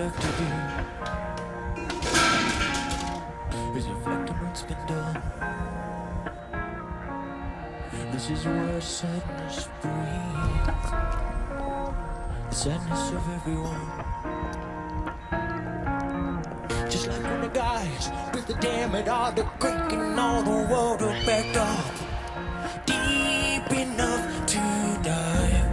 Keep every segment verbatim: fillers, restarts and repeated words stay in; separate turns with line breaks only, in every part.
left to do is reflect on what's been done. This is where sadness breathes, the sadness of everyone. Just like when the guys built the dam at all the creek and all the water backed up deep enough to dive.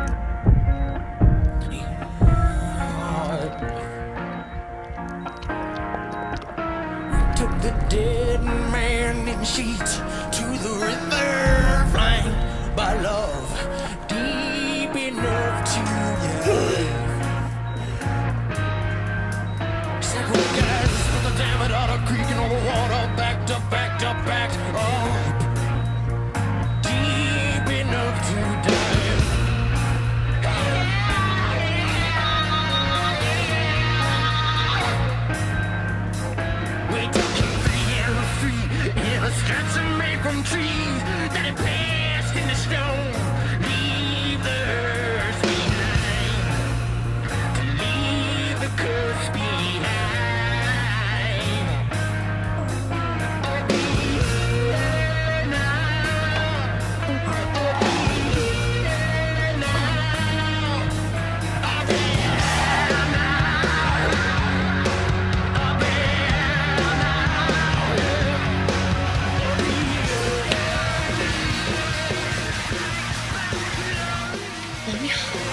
We took the dead man in sheets to the river, flying by love deep enough to dive. Several guys put the dam at all the creek and all the water backed up, backed up, backed up deep enough to dive. We took him free and free in a stretch made from trees that had passed in the stone. Leave the earth behind, to leave the curse behind. I'll be here now. I'll be here now. I'll be here now. I'll be here now.
Let me